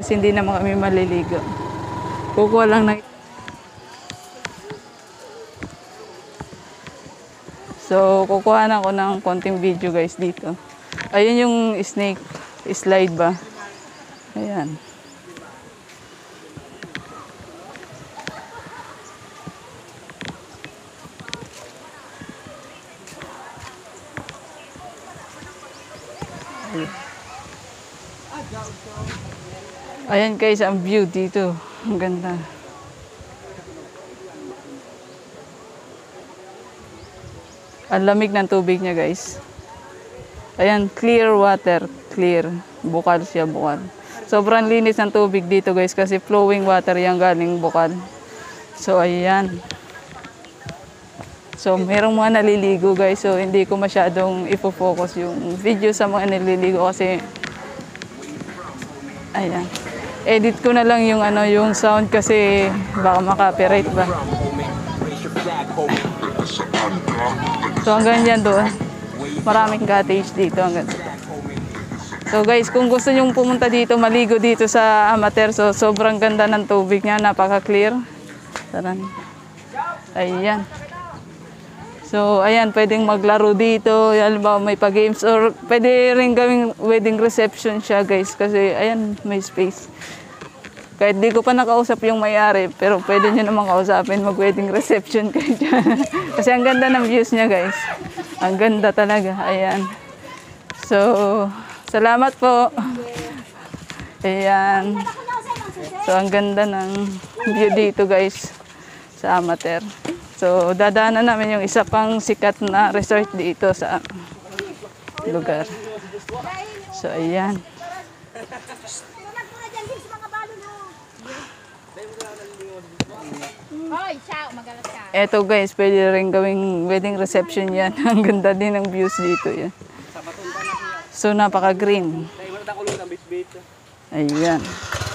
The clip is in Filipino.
Kasi hindi naman kami maliligo. Kukuha lang ng... So, kukuha na ako ng konting video guys dito. Ayun yung snake slide ba? Ayan. Ayan guys, ang view dito. Ang ganda. Ang lamig ng tubig niya guys. Ayan, clear water. Clear. Bukal siya, bukal. Sobrang linis ng tubig dito guys kasi flowing water yan galing bukal. So ayan. So merong mga naliligo guys. So hindi ko masyadong ifo-focus yung video sa mga naliligo kasi ayan. Edit ko na lang yung yung sound kasi baka maka-copyright ba. So hanggang dyan doon. Maraming cottage dito hanggang doon. So guys, kung gusto nyong pumunta dito, maligo dito sa Amater, so sobrang ganda ng tubig niya, napaka-clear. Ayan. So ayan, pwedeng maglaro dito, halimbawa may pa-games or pwede rin gawing wedding reception siya guys kasi ayan, may space. Kahit di ko pa nakausap yung may-ari, pero pwede nyo naman kausapin, mag-wedding reception kayo dyan. Kasi ang ganda ng views niya guys. Ang ganda talaga, ayan. So, salamat po. Ayan. So, ang ganda ng view dito guys sa Amater. So, dadaanan namin yung isa pang sikat na resort dito sa lugar. So, ayan. Eto guys, pwede rin gawing wedding reception yan. Ang ganda din ng views dito yan. So, napaka-green. Ayan.